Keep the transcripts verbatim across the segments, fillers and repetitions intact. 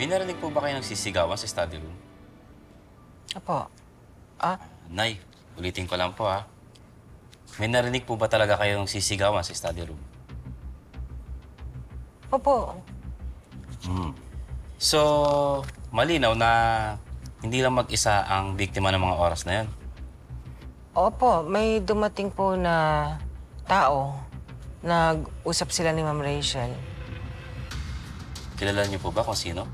May narinig po ba kayo nagsisigawan sa study room? Apo. Ah? Nay, ulitin ko lang po ha. May narinig po ba talaga kayong sisigawan sa study room? Opo. Hmm. So, malinaw na hindi lang mag-isa ang biktima ng mga oras na yan. Opo, may dumating po na tao. Nag-usap sila ni Ma'am Rachel. Kilala niyo po ba kung sino?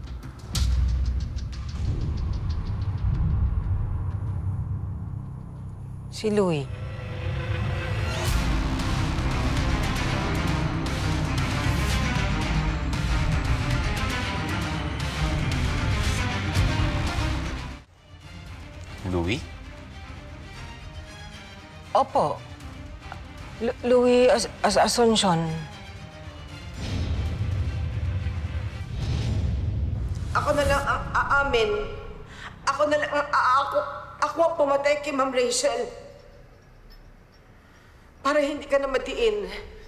Si Louie. Louie? Opo. Lu Louie As As Asuncion. Ako na lang ang aamin. Ako na lang ang ako, ako ang pumatay kay Ma'am Rachel. Para hindi ka na madiin.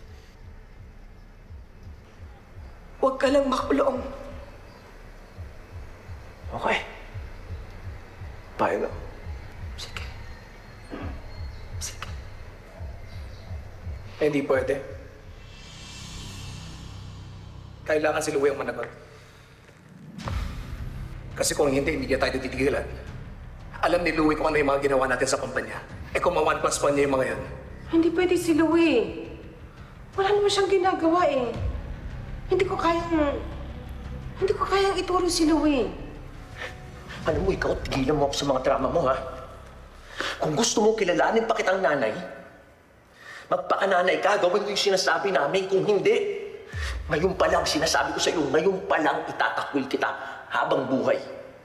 Huwag ka lang makulong. Okay. Paano? Sige. Sige. Eh, hindi pwede. Kailangan si Louie ang managot. Kasi kung hindi, hindi niya tayo titigilan. Alam ni Louie kung ano yung mga ginawa natin sa kumpanya. Eh kung ma-one plus one niya yung mga yan. Hindi pwede si Louie. Wala naman siyang ginagawa eh. Hindi ko kayang... Hindi ko kayang ituro si Louie. Alam mo, ikaw, tigilan mo ako sa mga drama mo, ha? Kung gusto mo kilalanin pa kitang nanay, magpakananay ka, gawin mo yung sinasabi namin. Kung hindi, ngayon pa lang, sinasabi ko sa iyo, ngayon pa lang itatakwil kita habang buhay.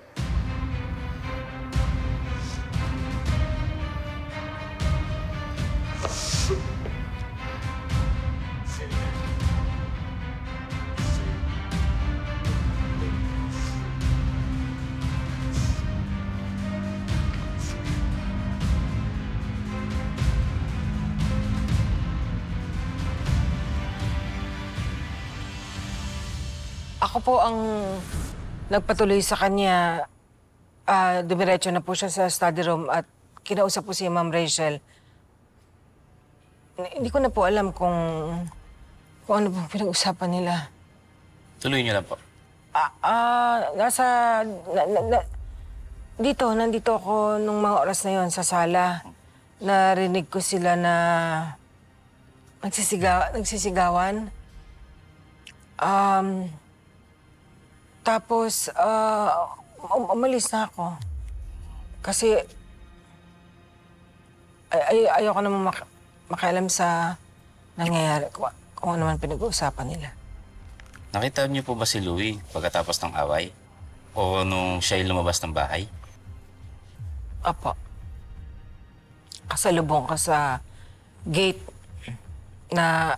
Ako po ang nagpatuloy sa kanya. Uh, dumiretso na po siya sa study room at kinausap po si Ma'am Rachel. Hindi ko na po alam kung, kung ano pong pinag-usapan nila. Tuloy niyo lang po. Ah, uh, nasa... Na, na, na, dito, nandito ako nung mga oras na yon sa sala. Narinig ko sila na nagsisigaw, nagsisigawan. Um... Tapos, uh, um, umalis na ako. Kasi, ay, ay, ayoko naman mak makialam sa nangyayari, kung, kung ano man pinag-uusapan nila. Nakita niyo po ba si Louie pagkatapos ng away? O nung siya'y lumabas ng bahay? Apo. Kasalubong ko sa gate na...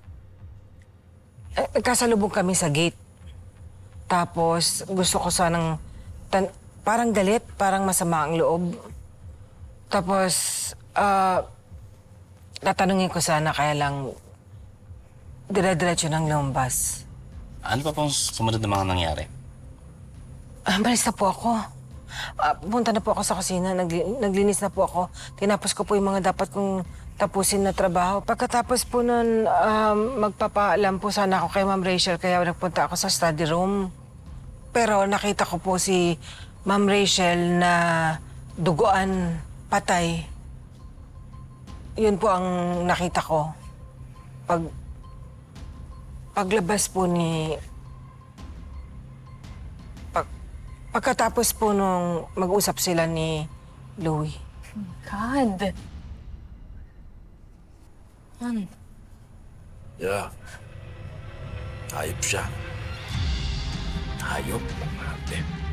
Eh, kasalubong kami sa gate. Tapos, gusto ko sanang, tan parang galit, parang masama ang loob. Tapos, ah, uh, tatanungin ko sana, kaya lang, dire-diretso ng lumabas. Ano pa pong sumunod na mga nangyari? Ah, balis na po ako. Uh, punta na po ako sa kusina, nagli naglinis na po ako. Tinapos ko po yung mga dapat kong tapusin na trabaho. Pagkatapos po nun, um, magpapaalam po sana ako kay Ma'am Rachel, kaya nagpunta ako sa study room. Pero nakita ko po si Ma'am Rachel na duguan, patay. Yun po ang nakita ko. Pag, paglabas po ni... Pag, pagkatapos po nung mag-usap sila ni Louie. Oh my God. Ano? Yeah. Hayop siya. Hayop. Ate.